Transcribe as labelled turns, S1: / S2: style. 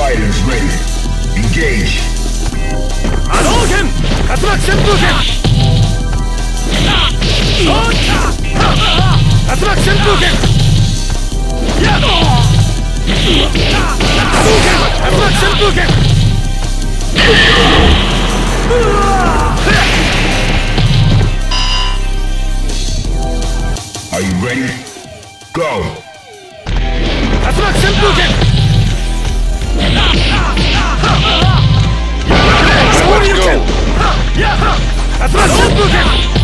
S1: fighters ready. Engage.
S2: 波動拳竜巻旋風拳竜巻旋風拳波動拳竜巻旋風拳
S1: Are you ready? Go!
S2: 竜巻旋風拳昇竜拳竜巻旋風拳